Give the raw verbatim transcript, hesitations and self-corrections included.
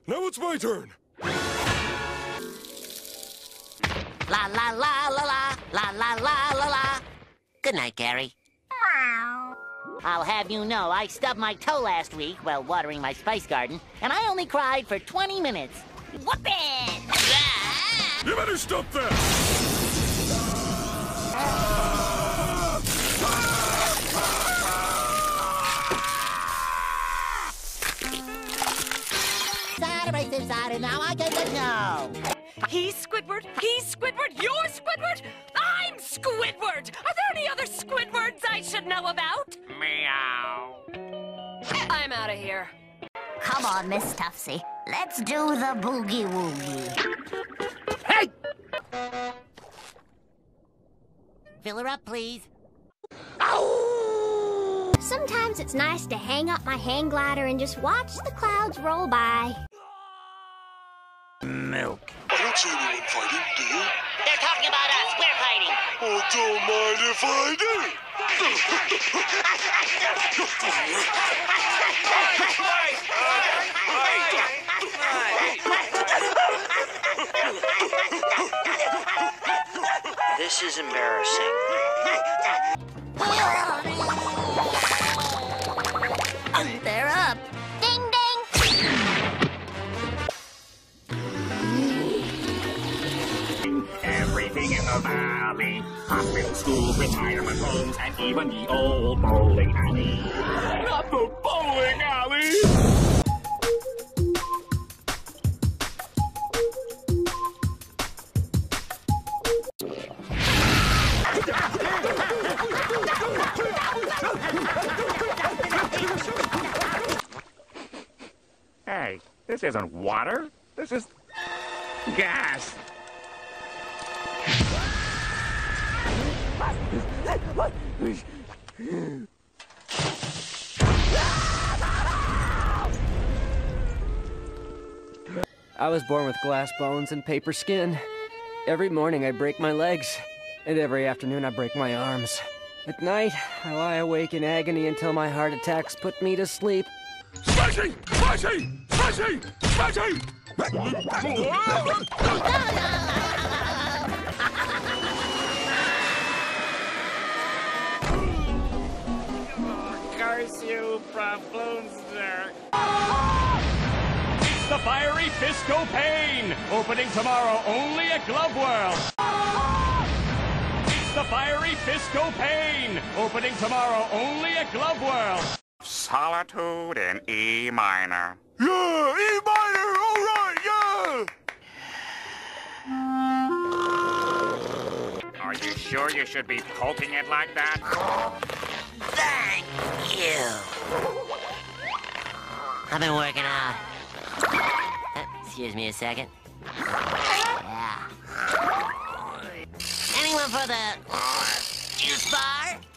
Now it's my turn. La la la la la, la la la la la. Good night, Gary. I'll have you know, I stubbed my toe last week while watering my spice garden, and I only cried for twenty minutes. Whoop it! You better stop that! Side side, now I get the no. He's Squidward, he's Squidward, you're Squidward, I'm Squidward! Are there any other Squidwards I should know about? Meow. I'm out of here. Come on, Miss Tuftsy. Let's do the boogie-woogie. Hey! Fill her up, please. Ow! Sometimes it's nice to hang up my hang glider and just watch the clouds roll by. Milk. I don't see anyone fighting, do you? They're talking about us. We're fighting. Oh, don't mind if I do. This is embarrassing. They're up. Ding, ding. Everything in the valley, hospital, schools, retirement homes, and even the old bowling alley. Not the bowling alley! Hey, this isn't water. This is gas. I was born with glass bones and paper skin. Every morning I break my legs, and every afternoon I break my arms. At night, I lie awake in agony until my heart attacks put me to sleep. Smashy! Smashy! Smashy! Smashy! Curse you, Profunster. It's the Fiery Fisco Pain, opening tomorrow only at Glove World. It's the Fiery Fisco Pain, opening tomorrow only at Glove World. Solitude in E minor. Yeah, E minor, all right, yeah! Are you sure you should be poking it like that? Thank you. I've been working out. Uh, excuse me a second. Yeah. Anyone for the juice bar?